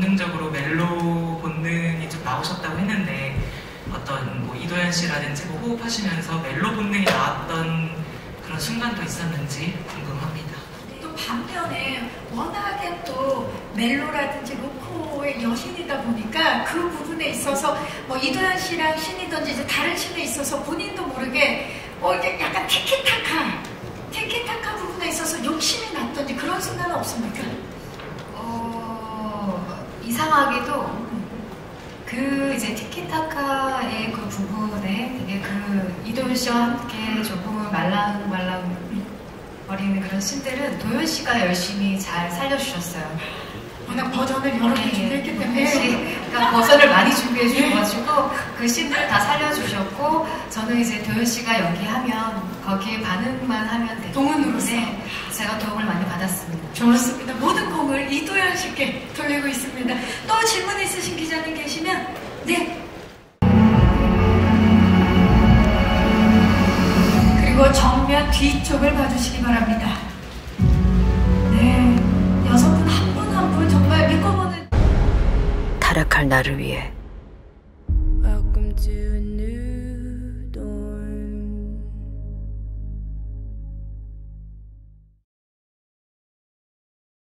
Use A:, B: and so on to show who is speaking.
A: 본능적으로 멜로 본능이 좀 나오셨다고 했는데 어떤 뭐 이도현 씨라든지 뭐 호흡하시면서 멜로 본능이 나왔던 그런 순간도 있었는지 궁금합니다.
B: 또 반면에 워낙에 또 멜로라든지 로코의 여신이다 보니까 그 부분에 있어서 뭐 이도현 씨랑 신이든지 이제 다른 신에 있어서 본인도 모르게 이게 약간 티키타카 부분에 있어서 욕심이 났던지 그런 순간은 없습니까?
C: 이상하게도 그 이제 티키타카의 그 부분에 되게 그 이도현 씨와 함께 조금은 말랑말랑 거리는 그런 씬들은 도현 씨가 열심히 잘 살려주셨어요.
B: 워낙 버전을 여러 개 준비했기 때문에.
C: 그러니까 버전을 많이 준비해 주셔가지고 그 씬들을 다 살려주셨고 저는 이제 도현 씨가 연기하면 거기에 반응만 하면 되기
B: 동은으로서
C: 제가 도움을 많이 받았습니다.
B: 좋습니다. 모든 공을 이도현 씨께 돌리고 있습니다. 또 질문 있으신 기자님 계시면 네. 그리고 정면 뒤쪽을 봐주시기 바랍니다. 네, 6분 한 분 한 분 정말 믿고 보는
D: 타락할 나를 위해